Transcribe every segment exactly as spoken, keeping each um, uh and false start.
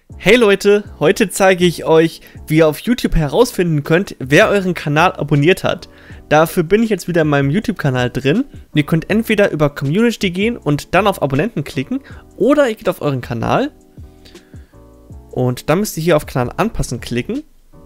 Hey Leute, heute zeige ich euch, wie ihr auf YouTube herausfinden könnt, wer euren Kanal abonniert hat. Dafür bin ich jetzt wieder in meinem YouTube-Kanal drin. Ihr könnt entweder über Community gehen und dann auf Abonnenten klicken, oder ihr geht auf euren Kanal und dann müsst ihr hier auf Kanal anpassen klicken.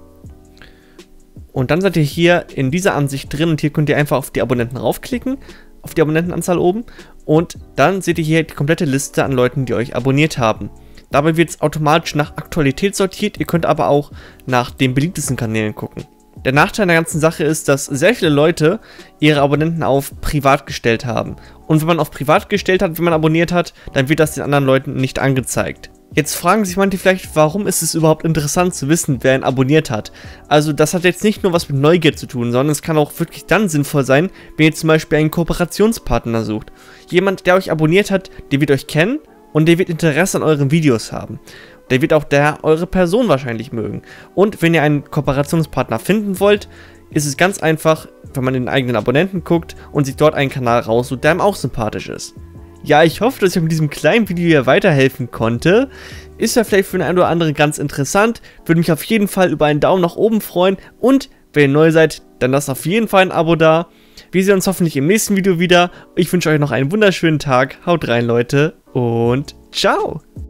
Und dann seid ihr hier in dieser Ansicht drin und hier könnt ihr einfach auf die Abonnenten raufklicken, auf die Abonnentenanzahl oben, und dann seht ihr hier die komplette Liste an Leuten, die euch abonniert haben. Dabei wird es automatisch nach Aktualität sortiert, ihr könnt aber auch nach den beliebtesten Kanälen gucken. Der Nachteil der ganzen Sache ist, dass sehr viele Leute ihre Abonnenten auf privat gestellt haben. Und wenn man auf privat gestellt hat, wenn man abonniert hat, dann wird das den anderen Leuten nicht angezeigt. Jetzt fragen sich manche vielleicht, warum ist es überhaupt interessant zu wissen, wer ihn abonniert hat. Also das hat jetzt nicht nur was mit Neugier zu tun, sondern es kann auch wirklich dann sinnvoll sein, wenn ihr zum Beispiel einen Kooperationspartner sucht. Jemand, der euch abonniert hat, der wird euch kennen und der wird Interesse an euren Videos haben. Der wird auch der eure Person wahrscheinlich mögen. Und wenn ihr einen Kooperationspartner finden wollt, ist es ganz einfach, wenn man in den eigenen Abonnenten guckt und sich dort einen Kanal raussucht, der einem auch sympathisch ist. Ja, ich hoffe, dass ich euch mit diesem kleinen Video hier weiterhelfen konnte. Ist ja vielleicht für den einen oder anderen ganz interessant. Würde mich auf jeden Fall über einen Daumen nach oben freuen. Und wenn ihr neu seid, dann lasst auf jeden Fall ein Abo da. Wir sehen uns hoffentlich im nächsten Video wieder. Ich wünsche euch noch einen wunderschönen Tag. Haut rein, Leute. Und ciao.